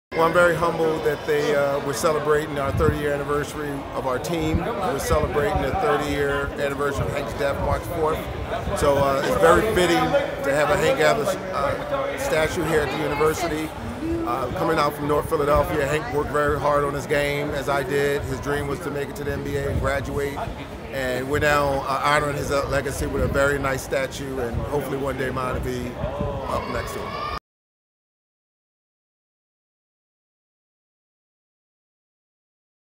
Well, I'm very humbled that we're celebrating our 30-year anniversary of our team. We're celebrating the 30-year anniversary of Hank's death, March 4th. So it's very fitting to have a Hank Adler statue here at the university. Coming out from North Philadelphia, Hank worked very hard on his game, as I did. His dream was to make it to the NBA and graduate. And we're now honoring his legacy with a very nice statue, and hopefully one day mine will be up next to him.